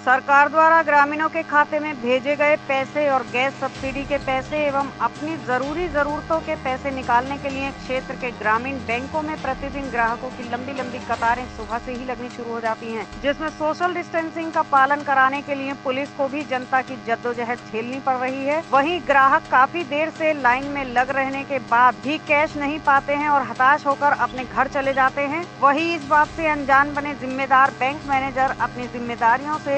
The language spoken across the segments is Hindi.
सरकार द्वारा ग्रामीणों के खाते में भेजे गए पैसे और गैस सब्सिडी के पैसे एवं अपनी जरूरी जरूरतों के पैसे निकालने के लिए क्षेत्र के ग्रामीण बैंकों में प्रतिदिन ग्राहकों की लंबी लंबी कतारें सुबह से ही लगनी शुरू हो जाती हैं, जिसमें सोशल डिस्टेंसिंग का पालन कराने के लिए पुलिस को भी जनता की जद्दोजहद झेलनी पड़ रही है। वहीं ग्राहक काफी देर से लाइन में लग रहने के बाद भी कैश नहीं पाते हैं और हताश होकर अपने घर चले जाते हैं। वहीं इस बात से अनजान बने जिम्मेदार बैंक मैनेजर अपनी जिम्मेदारियों से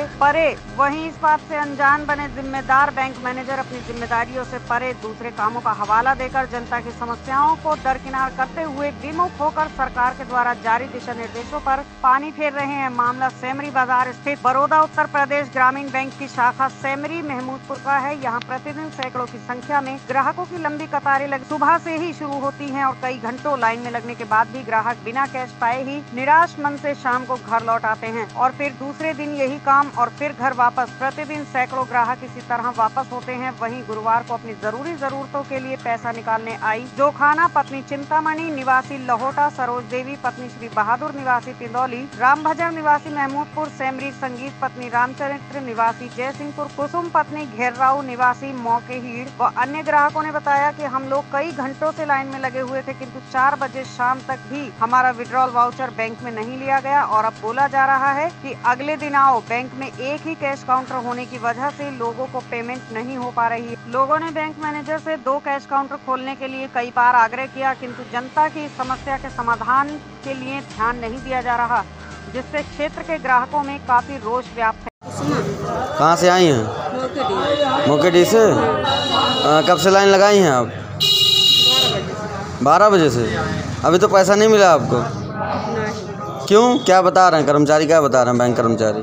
परे दूसरे कामों का हवाला देकर जनता की समस्याओं को दरकिनार करते हुए विमुख होकर सरकार के द्वारा जारी दिशा निर्देशों पर पानी फेर रहे हैं। मामला सेमरी बाजार स्थित बड़ौदा उत्तर प्रदेश ग्रामीण बैंक की शाखा सेमरी महमूदपुर का है। यहाँ प्रतिदिन सैकड़ों की संख्या में ग्राहकों की लंबी कतारें सुबह से ही शुरू होती हैं और कई घंटों लाइन में लगने के बाद भी ग्राहक बिना कैश पाए ही निराश मन से शाम को घर लौट आते हैं और फिर दूसरे दिन यही काम और फिर घर वापस। प्रतिदिन सैकड़ों ग्राहक इसी तरह वापस होते हैं। वहीं गुरुवार को अपनी जरूरी जरूरतों के लिए पैसा निकालने आई जोखाना पत्नी चिंतामणि निवासी लहोटा, सरोज देवी पत्नी श्री बहादुर निवासी तिंदौली, राम भजन निवासी महमूदपुर, सेमरी संगीत पत्नी रामचरित्र निवासी जयसिंहपुर, कुसुम पत्नी घेरराव निवासी मौकेहीड़ व अन्य ग्राहकों ने बताया कि हम लोग कई घंटों से लाइन में लगे हुए थे, किंतु 4 बजे शाम तक भी हमारा विड्रॉल वाउचर बैंक में नहीं लिया गया और अब बोला जा रहा है कि अगले दिन आओ। बैंक में एक ही कैश काउंटर होने की वजह से लोगों को पेमेंट नहीं हो पा रही है। लोगों ने बैंक मैनेजर से 2 कैश काउंटर खोलने के लिए कई बार आग्रह किया, किंतु जनता की इस समस्या के समाधान के लिए ध्यान नहीं दिया जा रहा, जिससे क्षेत्र के ग्राहकों में काफी रोष व्याप्त है। कहाँ से आई हैं? मोकेडी से। कब से लाइन लगाई हैं आप? 12 बजे से। अभी तो पैसा नहीं मिला आपको? क्यों? क्या बता रहे हैं कर्मचारी, क्या बता रहे हैं बैंक कर्मचारी?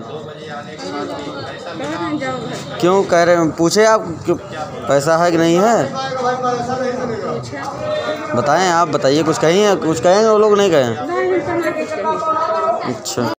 क्यों कह रहे हैं? पूछे आप क्यों पैसा है कि नहीं है? बताएं, आप बताइए, कुछ कहें वो लोग नहीं कहें? अच्छा।